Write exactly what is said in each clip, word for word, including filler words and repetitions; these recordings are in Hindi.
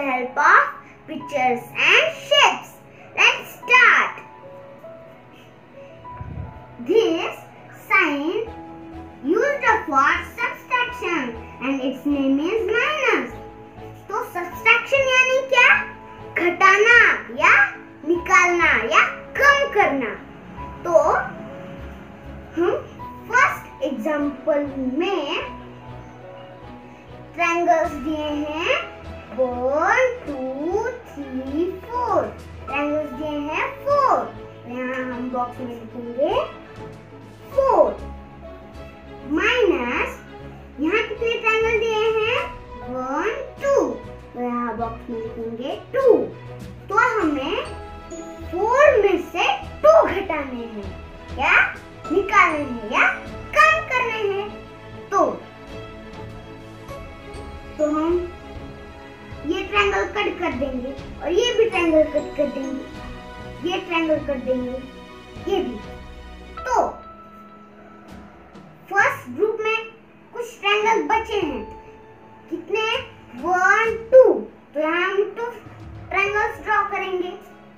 the help of pictures and shapes. Let's start. This sign used for subtraction and its name is minus. तो subtraction यानी क्या? घटाना या निकालना या कम करना. तो हम फर्स्ट एग्जांपल में ट्रायंगल्स दिए हैं one two three four. Triangles दिए हैं फोर. यहाँ हम बॉक्स में लिखेंगे फोर माइनस यहाँ कितने ट्रायंगल दिए हैं वन टू. तो यहाँ बॉक्स में लिखेंगे टू. तो हमें फोर में से टू घटाने हैं या निकालने हैं या कम करने हैं. तो तो हम ये ट्रायंगल कट कर देंगे और ये भी ट्रायंगल कट कर देंगे. ये ट्रायंगल कर देंगे ये भी. तो फर्स्ट ग्रुप में कुछ ट्रायंगल बचे हैं. कितने? One two. तो यहाँ हम टू ट्रायंगल्स ड्रॉ करेंगे.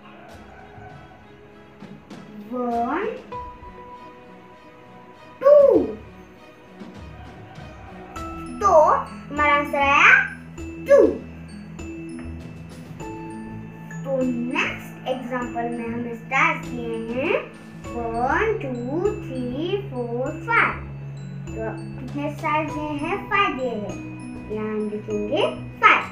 One two. तो हमारा आंसर आया टू. तो नेक्स्ट एग्जांपल में हमें स्टार्स दिए हैं one two three four five. तो कितने स्टार्स दिए हैं? फाइव दिए हैं. यहाँ हम लिखेंगे फाइव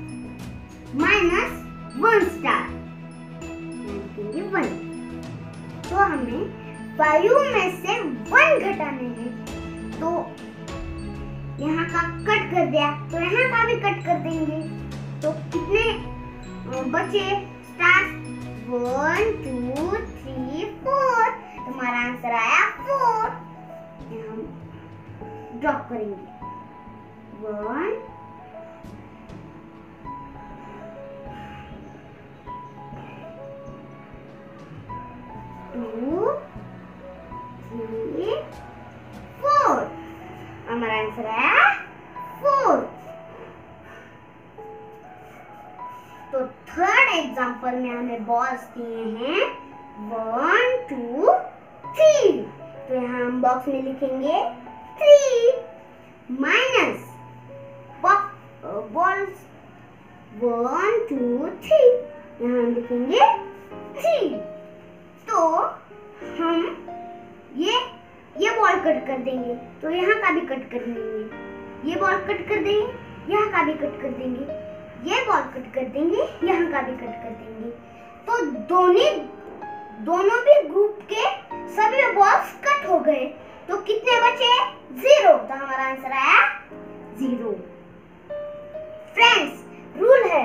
माइनस वन स्टार. लिखेंगे वन. तो हमें फाइव में से वन घटाने हैं. तो यहाँ का कट कर दिया तो यहाँ का भी कट कर देंगे. तो कितने बचे stars? One two three four. तुम्हारा आंसर आया फोर. यहाँ हम ड्रॉ करेंगे वन टू थ्री फोर. हमारा आंसर आया फोर. तो थर्ड एग्जांपल में हमें बॉल्स दिए हैं वन टू थ्री. तो यहाँ हम बॉक्स में लिखेंगे three minus balls one two three. यहाँ हम लिखेंगे थ्री. तो हम ये ये बॉल कट कर देंगे तो यहाँ का भी कट कर देंगे. ये बॉल कट कर देंगे यहाँ का भी कट कर देंगे. ये बॉल कट कर देंगे यहाँ का भी कट कर देंगे. तो दोनों दोनों भी ग्रुप के सभी बॉल्स कट हो गए. तो कितने बचे? जीरो. तो हमारा आंसर आया जीरो. फ्रेंड्स रूल है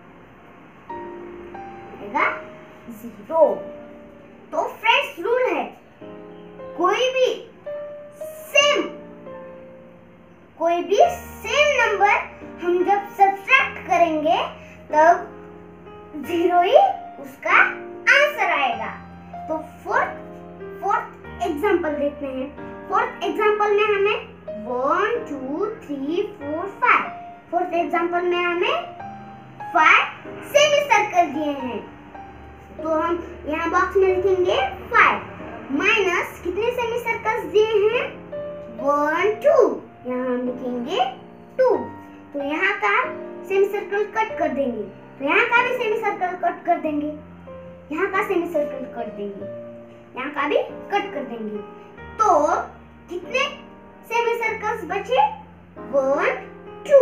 जीरो. तो फ्रेंड्स रूल है कोई भी सेम कोई भी सेम नंबर हम जब सब्ट्रैक्ट करेंगे तब जीरो ही उसका आंसर आएगा. तो फोर्थ फोर्थ एग्जांपल देखते हैं. फोर्थ एग्जांपल में हमें one two three four five. Fourth example में हमें फाइव सेमी सर्कल दिए हैं. तो हम यहाँ बॉक्स में लिखेंगे फाइव माइनस कितने सेमी सर्कल्स दिए हैं? One two. यहाँ हम लिखेंगे टू. तो यहाँ का सेमी सर्कल कट कर देंगे. तो यहाँ का भी सेमी सर्कल कट कर देंगे. यहाँ का सेमी सर्कल कट देंगे. यहाँ का भी कट कर देंगे. तो कितने सेमी सर्कल्स बचे? One two.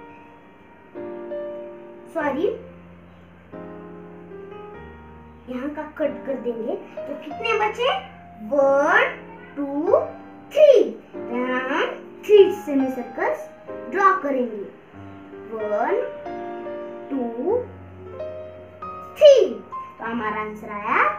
सॉरी यहाँ का कट कर देंगे. तो कितने बचे? One two three. यहाँ हम थ्री सेमी सर्कल्स ड्रॉ करेंगे. One two three. तो हमारा आंसर आया